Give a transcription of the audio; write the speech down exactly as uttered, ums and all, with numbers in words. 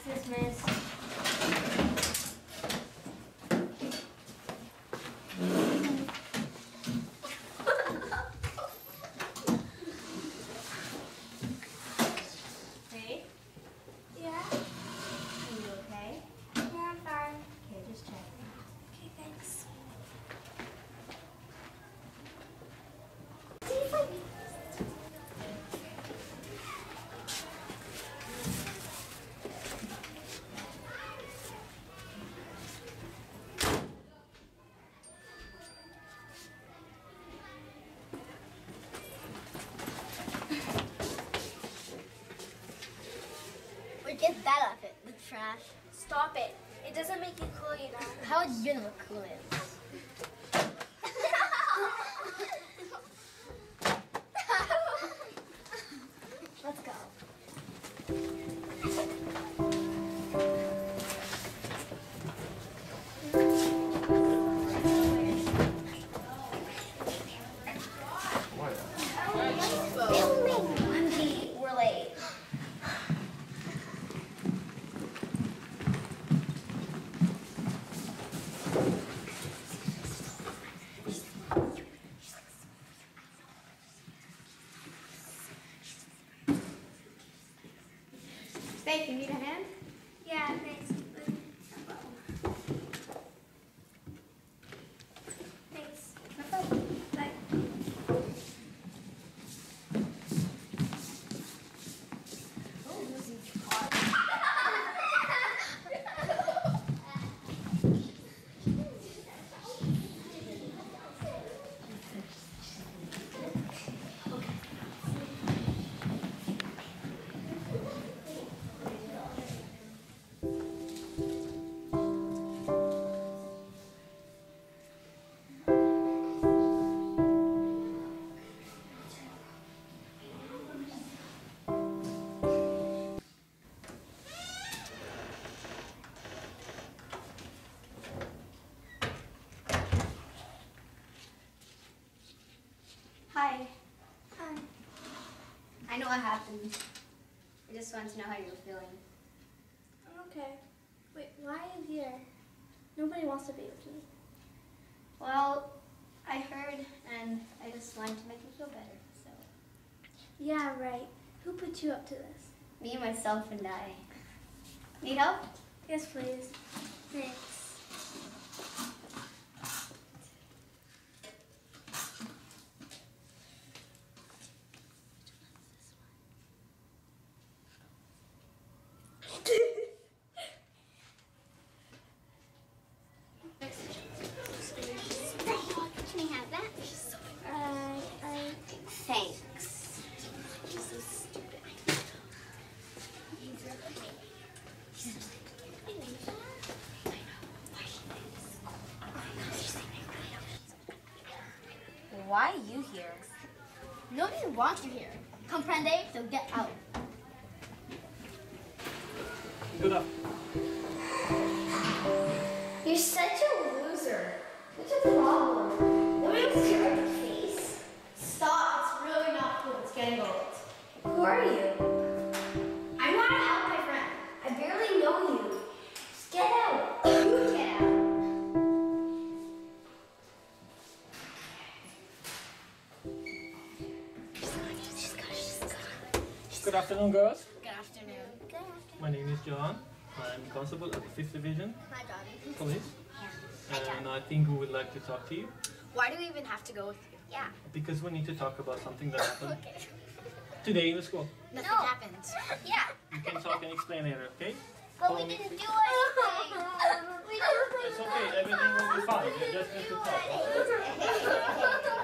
Dismissed. Hey? Yeah? Are you okay? Yeah, I'm fine. Okay, just checking. Okay, thanks. Where'd you get that outfit? The trash. Stop it. It doesn't make you cool, you know. How would you look cool in? Let's go. Filming. We're late. Faith, you need a hand? Yeah, thanks. Thanks. Bye. Hi. Hi. I know what happened. I just wanted to know how you were feeling. I'm okay. Wait, why are you here? Nobody wants to be with me. Well, I heard and I just wanted to make you feel better, so. Yeah, right. Who put you up to this? Me, myself, and I. Need help? Yes, please. Thanks. Can I have that? Uh, I... Thanks. You're so stupid. Why are you here? Nobody wants you here. Comprende? So get out. Good up. You're such a loser. What's your problem? Nobody wants to see your face. Stop. It's really not cool. It's getting old. Who are you? I want to help my friend. I barely know you. Just get out. You get out. Good afternoon, girls. Good afternoon. Good afternoon. My name is John. I'm constable at the fifth Division Hi, Johnny. Police. Hi, John. And I think we would like to talk to you Why do we even have to go with you? Yeah. because we need to talk about something that happened Okay. today in the school. Nothing happened. Yeah. You can talk and explain later, okay? But Call we me. didn't do anything. we didn't It's okay, everything will be fine. You just need to talk. do anything.